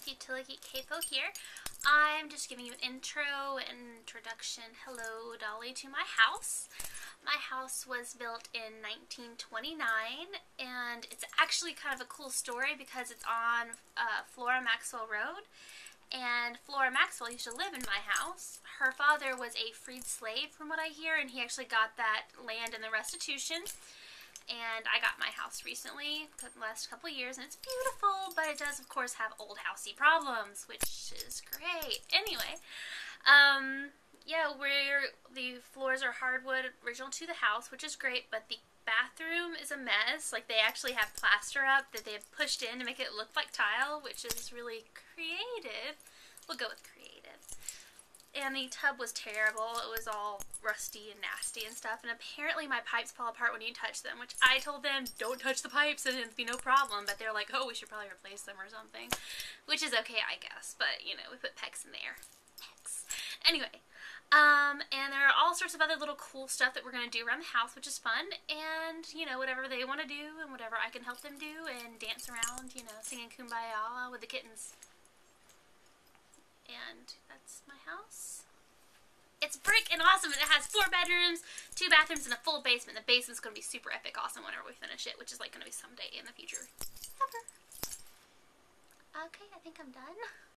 Utility Capo here. I'm just giving you an introduction, hello Dolly, to my house. My house was built in 1929, and it's actually kind of a cool story because it's on Flora Maxwell Road. And Flora Maxwell used to live in my house. Her father was a freed slave, from what I hear, and he actually got that land in the restitution. And I got my house recently, the last couple of years, and it's beautiful, but it does, of course, have old housey problems, which is great. Anyway, yeah, the floors are hardwood, original to the house, which is great, but the bathroom is a mess. Like, they actually have plaster up that they have pushed in to make it look like tile, which is really creative. We'll go with creative. And the tub was terrible. It was all rusty and nasty and stuff, and apparently my pipes fall apart when you touch them, which I told them, don't touch the pipes and it'd be no problem, but they're like, oh, we should probably replace them or something, which is okay, I guess, but, you know, we put PEX in there. PEX. Anyway, and there are all sorts of other little cool stuff that we're going to do around the house, which is fun, and, you know, whatever they want to do and whatever I can help them do, and dance around, you know, singing Kumbaya with the kittens. And that's my house. It's brick and awesome, and it has 4 bedrooms, 2 bathrooms, and a full basement. The basement's going to be super epic awesome whenever we finish it, which is like going to be someday in the future. Ever. Okay, I think I'm done.